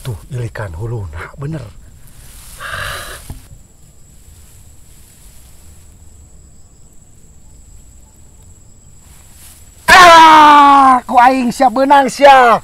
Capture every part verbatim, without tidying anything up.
Tuh ilikan hulu, nah bener. Ah, ku aing siap benang siap.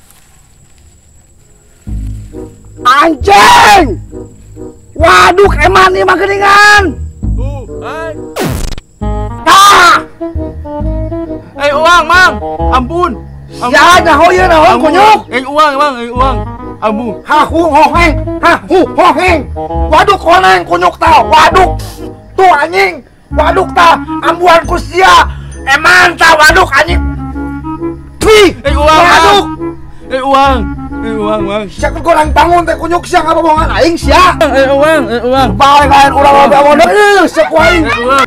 Anjing! Waduh, eman nih mah geningan. Uh, hai. Ah! Eh, uang, Mang. Ampun. Ya, nyaho ieu naon kunyuk. Eh, uang, Mang, eh, uang. Ampun. Hahu hoheng, hahu hoheng. Waduk koneng kunyuk tah. Waduk. Tuh anjing. Waduk tah ambuan ku sia. Eman tah waduk anjing. Wih, Eh, uang, waduk. Mang. Eh, uang. Eh, uang, Mang. Sia kurang bangun teh kunyuk sia ngabohongan aing sia. Eh, uang, eh, uang. Bae lain urang loba modal. Ih, sia ku aing. Eh, uang.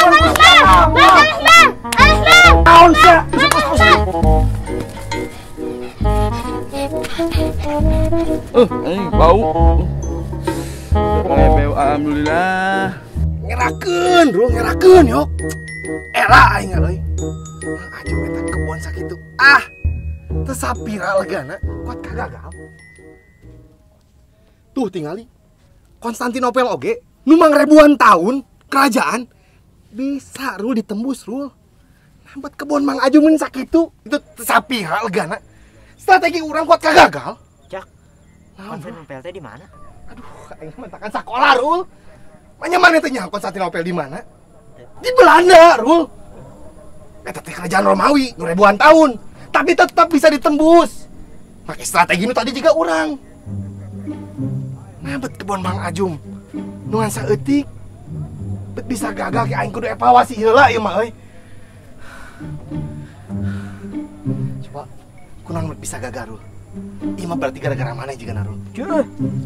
Naon sia? Eh, ini bau. Eh, bau, alhamdulillah. Ngerakeun, Rul, ngerakeun yok. Era aing euy. Aduh eta kebon sakitu. Ah. Teu sapira legana, kuat kagagal. Tuh tingali. Konstantinopel oge, nu mang ribuan tahun kerajaan bisa Rul ditembus Rul. Nambat kebon Mang Ajum mun sakitu, itu teu sapira legana. Strategi urang kuat kagagal. Jak, Konstantinopel teh di mana? Aduh, aing mentakan sakola Rul. Manya mana teh nyaho Konstantinopel di mana? Di Belanda, Rul. Eta teh kerajaan Romawi, nu ribuan tahun, tapi tetap bisa ditembus. Pakai strategi nu tadi juga urang. Nah, bet kebon Mang Ajum. Nuansa eutik. Bet bisa gagal ke aing kudu evaluasi heula ieu mah euy. Coba kunaon bet bisa gagal, Rul? Ieu mah berarti gara-gara mana juga Rul? Cuh.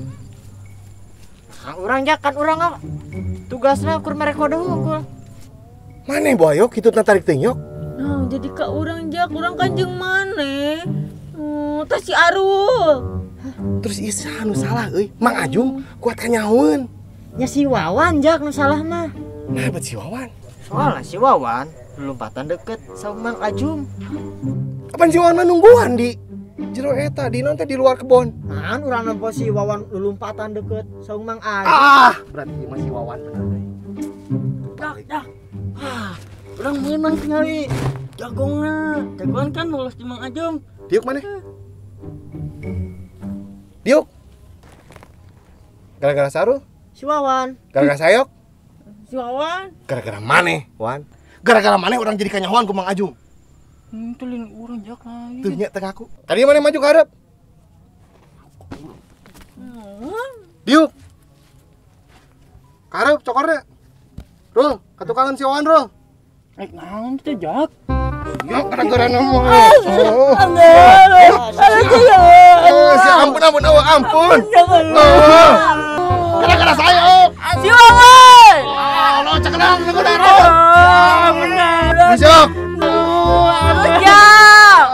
Nah, urang jak kan urang apa? Tugasna kur merekodo hungkul. Mane boyok kitu tarik teunyok? Nah, jadi ka urang jak, urang kanjeng mane. Hmm, teh si Arul. Terus ieu anu salah euy. Mang Ajum kuat kanyahoeun. Nya si Wawan jak nu salah mah. Nah, bet si Wawan. Soalnya si Wawan lompatan deket sama Mang Ajum. Apaan si Wawan nungguan di jero eta di nanti di luar kebon. Nah, urang nampo si Wawan lompatan deket sama Mang Ajum. Ah, berarti masih Wawan bener euy. Dak, dak. Ah, urang meunang tinggali. Jagongna, jagoan kan lolos di Mang Ajum. Diuk mana? Diuk. Gara-gara Saru? Si Wawan. Gara-gara Sayok? Si Wawan. Gara-gara maneh, Wan? Gara-gara maneh orang jadi kanyahoan ku Mang Ajum. Hmm, tulin urang jak lagi. Tuh nya teh ngaku. Tadi maneh maju ke hareup. Hmm. Diuk. Ka hareup cokorna. Rul, katukangan si Wawan, Rul. Eh, naon teh jak? Ya gara-gara nama. Oh. Aduh, Si ampun ampun oh, ampun. Oh. Gara-gara saya, oh. Si Wawan. Ah, lo cekelang lu kudu Rul. Ah, bener. Besok. Aduh, jak.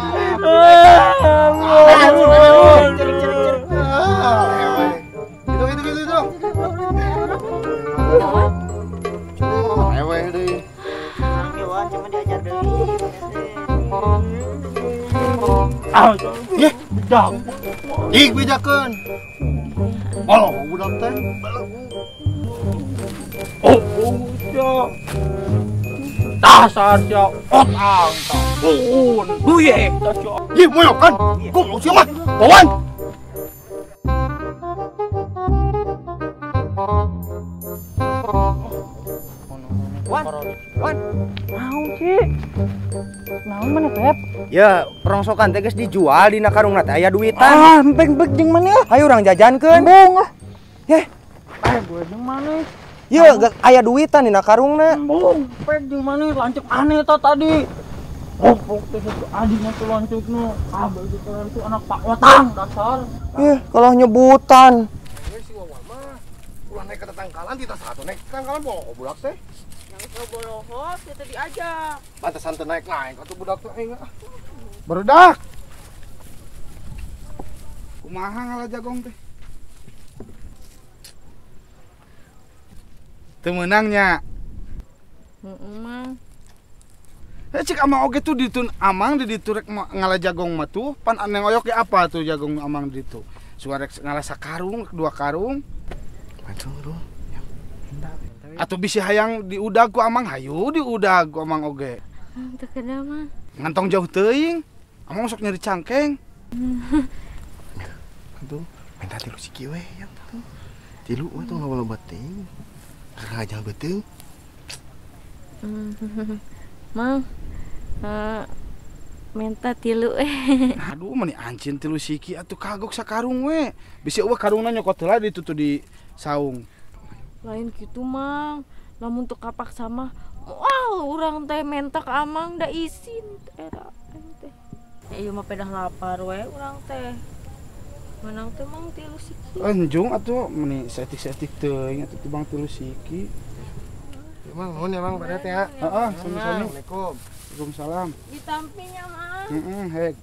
Gitu gitu gitu itu. Ewe deui. Si Wawan cuma diajar deui. Ah, ye, jak. Ih, bejakeun. Oh, budak teh. Oh, jak. Dasar jak otang tak bun. Duye, dasar. Ih, moyok kan. Goblok sih mah. Wawan. Wan, Wan. Mau sih. Naon mana Pep? Ya, perongsokan teh geus dijual dina karungna teh aya duitan. Ah, empeng-empeng jeung mana? Hayu urang jajankeun. Bong ah. Heh, Eh, gue jeung mana? ieu geus aya duitan dina karungna. Bong, pek jeung mana? Lancuk aneh ta tadi. Opok teh itu adina tuh lancukna. Ah, bagi kalian tuh anak Pak Otang dasar. Ih, kalau nyebutan. Ini si Wawan mah ulah naik ke tetangkalan kita satu naik ke tetangkalan bawa budak teh. Yang bolohos kita diajak. Pantesan teu naik-naik atuh budak teh aing. Barudak. Kumaha ngalah jagong teh? Teu meunangnya. Heeh, Mang. Eh, cik amang oge tuh ditun amang di ditu rek ngalah jagong mah tuh pan aneh ngoyok ge apa tuh jagong amang di ditu. Suara ngalah sakarung, dua karung. Aduh, aduh. Atau bisa hayang diudag ku amang hayu diudag ku amang oge. Teu kedah mah. Ngantong jauh teuing. Amang sok nyari cangkeng. Aduh, minta tilu siki we ya. Tilu we tong loba teuing. Karajal beuteung. Mang. Eh minta tilu eh. Aduh, mani ancin tilu siki atuh kagok sakarung we. Bisi eueuh karungna nyokot heula ditutu di saung. Lain gitu mang. Lamun teu kapaksa mah wow, urang teh menta ka amang da isin era teh. Ya ieu mah pedah lapar we urang teh. Menang teh mang tilu siki. Anjung atuh meni setik-setik teuing atuh tibang tilu siki. Emang nuhun ya Mang pada teh ya. Heeh, sami-sami. Assalamualaikum. Waalaikumsalam. Ditampinya mang. Heeh, hek.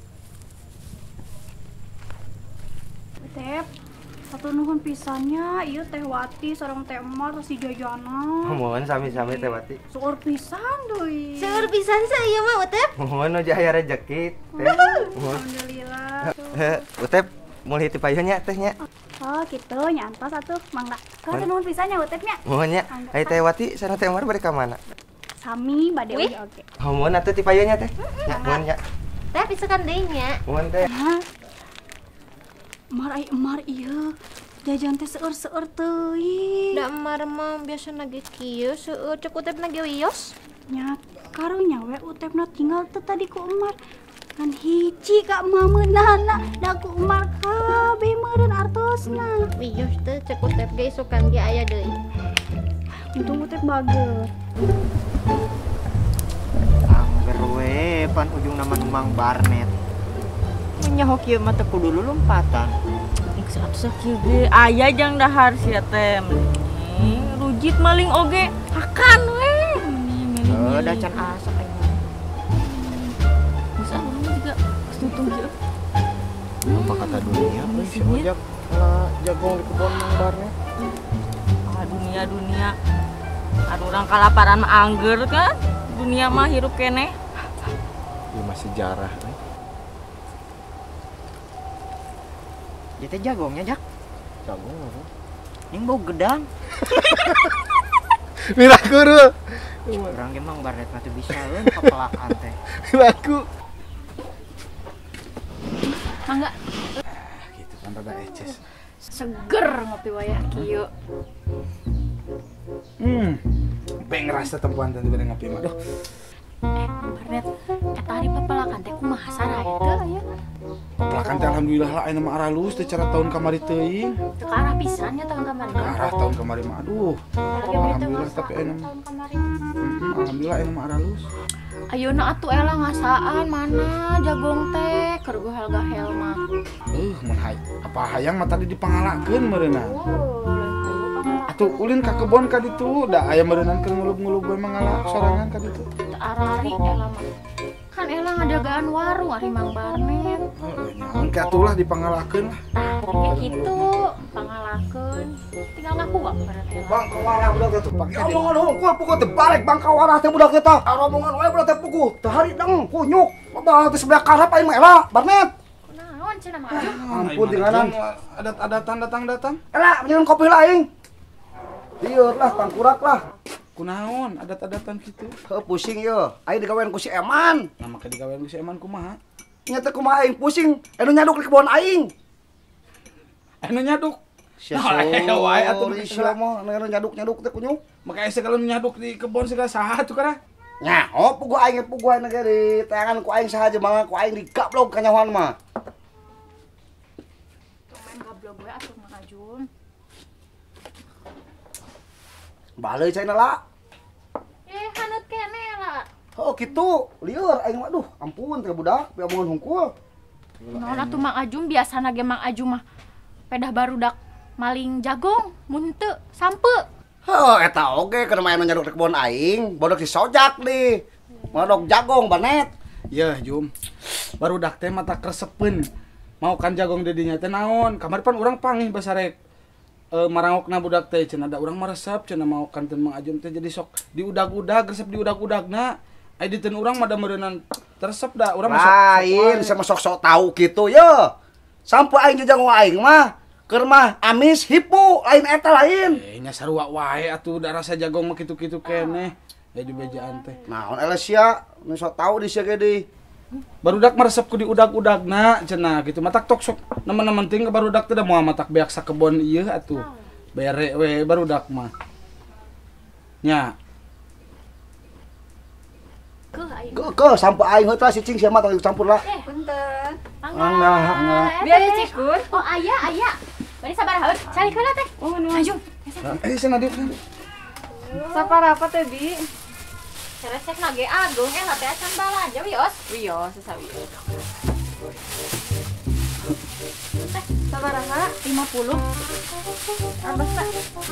Tep, satu nuhun pisannya, iya Teh Wati, sareng Teh Emar, si Jajana. Mohon sami-sami Teh Wati. Seueur pisan deui. Seueur pisan saya ieu mah Utep. Mohon aja aya rezeki. Teh. Mohon. Alhamdulillah. Utep mulai ti payahnya tehnya. Oh gitu, nyantos atuh, mangga. Kalau nuhun pisannya Utepnya. Mohon nya. Ai Teh Wati sareng Teh Emar bade ka mana? Sami bade Wih. oge oge. Mohon atuh ti payahnya teh. Ya, mohon nya. Teh pisakan deui nya. Mohon teh. Hah? Emar ai emar ieu. Jajan teh seueur-seueur teuing. Da emar mah biasa nage kieu seueur cek Utep nage wios. Nya karunya we Utepna tinggal teh tadi ku Emar. Kan hiji ka mamenana da ku Emar kabeh meureun artosna. Wios teh cek Utep ge isokan ge aya deui. Untung Utep bager. Angger we pan ujung nama Mang Barnet. Menyaho kieu mah teu kudu lompatan. Geus atuh sakieu ge aya jang dahar sia teh. Nih, rujit maling oge hakan we. Heuh, da can asap aing. Geus anu juga geus tutung kieu. Apa kata dunia euy si ojak Lah jagung di kebon Mang Barnet. Ah dunia dunia. Anu urang kalaparan mah angger kan. Dunia mah hirup keneh. Ieu mah sejarah. Ieu teh jagongnya jak. Jagung apa? Ning bau gedang. Miraku Rul. Urang ge Mang Barnet mah teu bisa eun kapelakan teh. Miraku. Mangga Gitu kan rada eces. seger ngopi wayah kieu. Hmm. Pengen ngerasa tempuan tadi bade ngopi mah. Duh. Eh, Barnet, eta hari papelakan teh kumaha sarahe teh aya? Pelakan teh alhamdulillah lah aya mah aralus teh cara tahun kamari teuing. Teu ka arah pisannya tahun kemarin. Arah tahun kamari mah aduh. Alhamdulillah tapi aya mah. tahun kemarin. Mm, alhamdulillah aya mah aralus. Ayeuna atuh ela ngasaan mana jagong teh keur gahel-gahel mah. Uh, mun hay. Apa hayang mah tadi dipangalakeun meureunna. Atuh ulin ka kebon ka ditu, da aya meureunan keur ngulub-ngulub we mangala sorangan ka ditu. Teu arari ela mah. Kan ela ngadagaan warung ari Mang Barnet. Oh, nyaon ka atuh lah dipangalakeun lah. Tah, ya kitu, pangalakeun. Tinggal ngaku gak bareng ela. Bang kawarah budak teh pake omongan hungkul pukul teh balik bang kawarah teh budak teh. Omongan wae budak teh pukul. Teu hari deng kunyuk. Babah teh sebelah karep aing mah Ela, Barnet. Kunaon cenah Mang Ajum? Ampun tinggalan. Adat-adatan datang-datang. Ela, jangan kopi lah aing. Lieur lah, tangkurak lah. Kunaon adat-adatan kitu? Heuh pusing yeuh. Aing digawean ku si Eman. Nah maka digawean ku si Eman kumaha? Nya teh kumaha aing pusing. Anu nyaduk di kebon aing. Anu nyaduk. Sia Nah, wae atuh sorry sia mah anu nyaduk-nyaduk teh kunyuk. Maka ese kalau nyaduk di kebon segala saha tuh kana? Nya, oh pugu aing pugu aing ge di tayangan ku aing sahaja mah ku aing digablog ka nyawan mah. Main gablog we atuh Mang Ajum. Baleui cenah lah. Eh, hanut kene lah. Oh kitu, lieur aing mah aduh, ampun teh budak, be omongan hungkul. Naon atuh Mang Ajum biasana ge Mang Ajum mah pedah barudak maling jagong mun teu sampe. Heuh eta oge keur main nyaduk di kebon aing, bodok si Sojak di. Modok jagong Barnet. Ya, Jum. Barudak teh mata kresepeun. Mau kan jagong dedinya teh naon? Kamari pan urang pangih basarek. E, marangokna budak teh cenah da urang maresep cenah mau kan teh Mang Ajum teh jadi sok diudag-udag resep diudag-udagna. Ai diteun urang mah da meureunan teresep da urang mah sok. Lain, sama sok-sok tahu gitu ya. Sampai aing jajang aing mah keur mah amis hipu lain eta lain. Eh nya sarua wae atuh da rasa jagong mah kitu-kitu keneh. Ya di bejaan teh. Naon Elesia, nu sok tahu di sia ge deui. Barudak meresep ku di udag-udagna cenah gitu. Matak tok sok nemen-nemen ting ke barudak teh da moal matak beak sakebon ieu atuh. Bere we barudak mah. Nya. Ke ke sampai aing heuh tah cicing sia mah tong campur lah. Eh, punten. Angga, angga. Biar dicikun. Oh, aya, aya. Bari sabar haeur. Cari kana teh. Oh, nu aju. Eh cenah dieu. Saparapat teh, Bi? Resep nage agung eh teh acan balanja wios. Wios, sasawi. Teh, sabaraha? lima puluh. Arbas tak?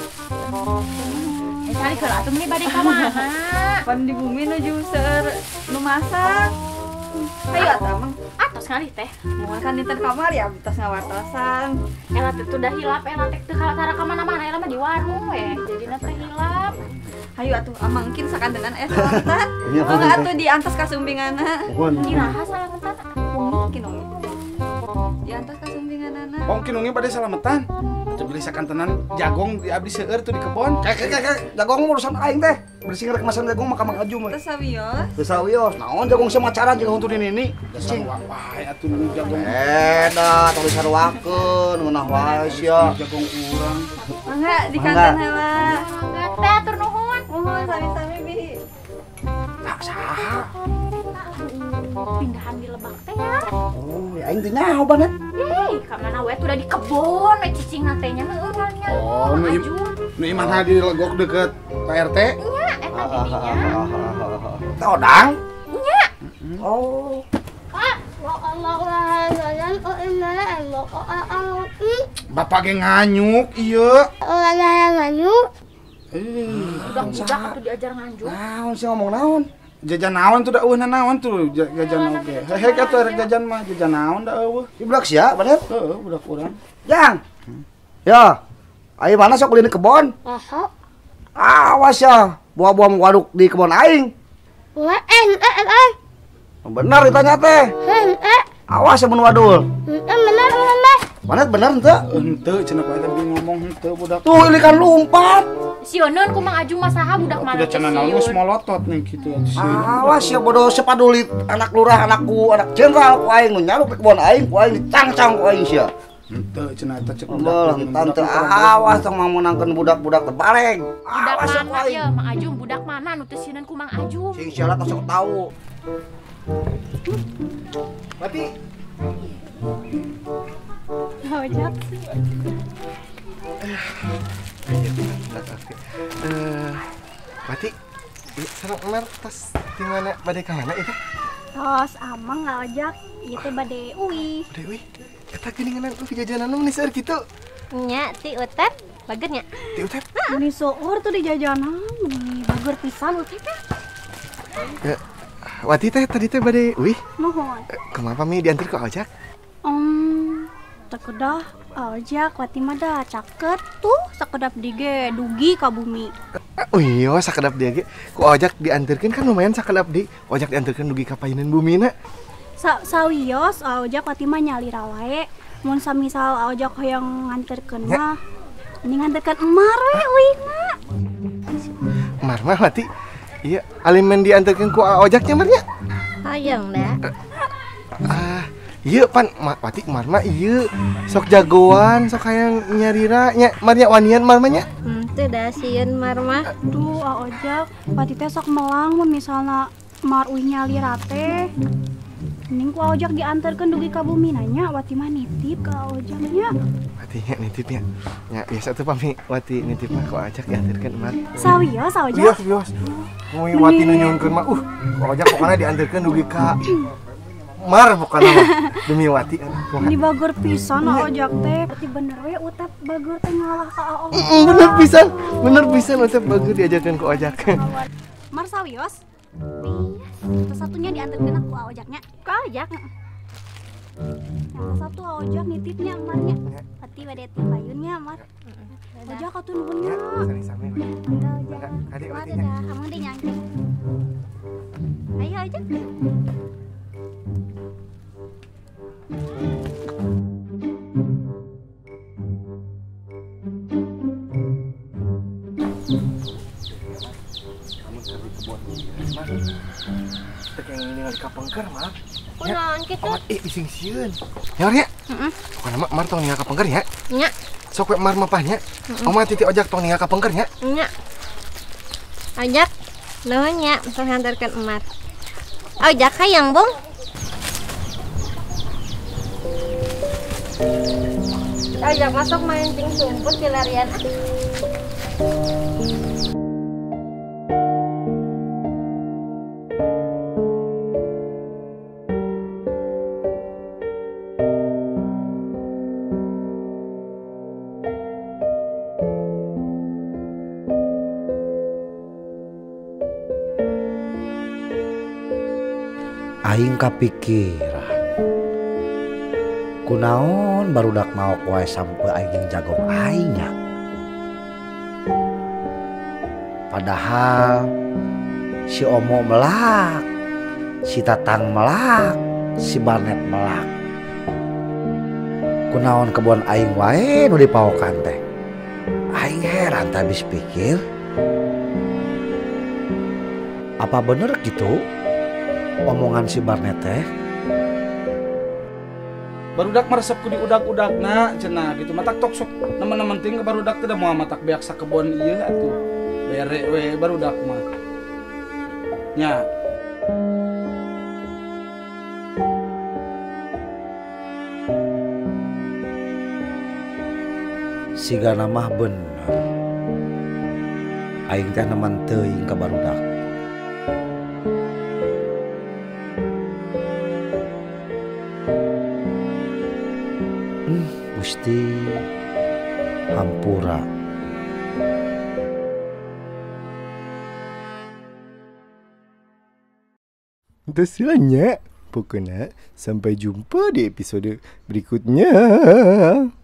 Eh cari keur atuh meni bade ka mana? Pan di bumi nuju seueur nu masak. Hayu atuh, Mang. Atos ngalih teh. Moal kan dinten kamar ya tos ngawartosan. Ela teh tuh dah hilap, ela teh teu kara ka mana-mana, ela mah di warung we. Jadina teh hilap. Hayu atuh amangkin sakandenan eh salametan. Mangga atuh diantos ka sumbinganna. Iraha salametan? Mungkin ongin. Diantos ka sumbinganna. Mungkin ungi pada salametan. Atuh beli sakantenan jagong di abdi seueur tuh di kebon. Kek kek kek jagong urusan aing teh. Bersih ngerek masan jagong mah ka Mang Aju mah. Teu sawios. Teu sawios. Naon jagong sia macaran jeung untuk ini. Cing wae atuh nu jagong. Eda tong disaruakeun ngeunah wae sia. Jagong urang. Mangga di kanten heula. Mangga teh atur nuhun. Mohon sami-sami, Bi. Tak saha. Pindahan di Lebak teh ya. Oh, ya aing teh nyaho banget. Hei, ka mana we tuh udah di kebon we cicing na teh nya heueuh nya. Oh, nu im, nu imah di legok deket P R T. Nya eta didinya. Todang. Nya. Oh. Ah, wa Allahu la ilaha illallah. Bapak ge nganyuk ieu. Ora nganyuk. Eh, Budak-budak atuh diajar nganjuk. naon sih ngomong naon? Jajan naon tuh da eueuh naon tuh ja- jajan oge. Hehe atuh arek jajan mah jajan naon da eueuh. Di blok sia bener. Heeh, budak urang. Jang. Ya. Ayo mana sok beli di kebon? Aha. Awas ya, buah-buah waduk di kebon aing. Wa eh eh eh. Bener ditanya teh. Eh. Awas ya mun wadul. Bener bener. Mana bener henteu? Henteu cenah ku eta ngomong henteu budak. Tuh ilikan lumpat. Sioneun ku Mang Aju mah saha budak mana? Udah cenah naon geus molotot nih kitu atuh sih. Awas ya bodoh sepaduli anak lurah anakku anak jenderal ku aing nu nyaluk ke kebon aing ku aing dicangcang ku aing sia. Henteu cenah eta cek Beuh tante awas tong memenangkeun budak-budak teu bareng. Budak Awas ya ku mana aing. ya Mang Ajum? Budak mana nu teu sieun ku Mang Ajum? Sing sia lah sok tahu. Mati. Ojak. Eh, Mati. Sarang Umar tas di mana bade ka mana itu? Tos amang nggak ojak. Ieu teh bade uwi. Dewi. Eta geuninganan u jajanan nu geus kitu. Nya ti utep bager nya. Ti utep. Meni soor tuh di jajanan. Meni bager pisan utep teh. Eh, Wati teh tadi teh bade wih. Nuhun. Kumaha mi diantar ke ojak? Um, tekedah ojak wati mah da caket tuh sakedap dige dugi ka bumi. Oh iya, sakedap dia ge. Ku ojak diantarkeun kan lumayan sakedap di. Ojak diantarkeun dugi ka payeunan bumina. Sa sawios ojak wati mah nyalira wae. Mun samisal ojak hoyong nganterkeun mah ini nganterkeun emar we euy mah. Mar mah Wati. Iya, alimen diantarkeun ku ojak nya marnya. Hayang da. Ah, iya pan Ma, Wati mar mah iya. Sok jagoan, sok hayang nyarira nya marnya wanian mar mah nya. Henteu da sieun mar mah. Aduh ojak wati teh sok melang mun misalna mar uih nyalira teh. Mending ku ojak diantarkeun dugi ka bumi nanya wati mah nitip ka ojak nya. Wati nya nitip nya. Ya biasa tuh pami Wati nitip mah ku ojak diantarkeun mar. Sawios ojak. Bios bios. Mui Wati nu nyuhunkeun mah uh ku ojak pokona diantarkeun dugi ka mar pokona mah demi Wati. Di bagur pisan ojak teh. Berarti bener we utep bagur teh ngalah ka ojak. Mm, bener pisan, bener pisan utep bagus diajarkan ku ojak. Mar sawios. Yang satunya diantarkeun aku ojaknya. Ka ojak. Yang satu ojak nitipnya emarnya. Pati bade ti payunnya mar. Ojak atuh nuhunnya. Sami-sami. Mangga ojak. Adik Wah, Watinya. dadah, amang deh nyangkring. Ayo ojak. Kita kayak ningali ka pengker mah. Kunaon kitu? Amat eh bising sieun. Ya ya. Heeh. Pokona mah Mar tong ningali ka pengker ya. Nya. Sok we Mar mapahnya. Oma titi ojak tong ningali ka pengker ya. Nya. Ojak. Nuhun nya, sok hantarkeun emat. Ojak hayang, Bung. Ojak masuk mancing sumput di larian. Aing kapikiran kunaon barudak mau wae sampai aing jagong aingnya. Padahal si Omo melak, si Tatang melak, si Barnet melak. Kunaon kebon aing wae nu dipaokan teh. Aing heran teh habis pikir. Apa bener gitu omongan si Barnet teh? Barudak meresep ku di udag-udagna cenah gitu. Matak tok sok nemen-nemen ting ke barudak teh da moal matak beak sakebon ieu atuh. Bere we barudak mah. Nya. Sigana mah bener. Aing teh nemen teuing ka barudak. Gusti hampura. Itu silanya. Pokoknya sampai jumpa di episode berikutnya.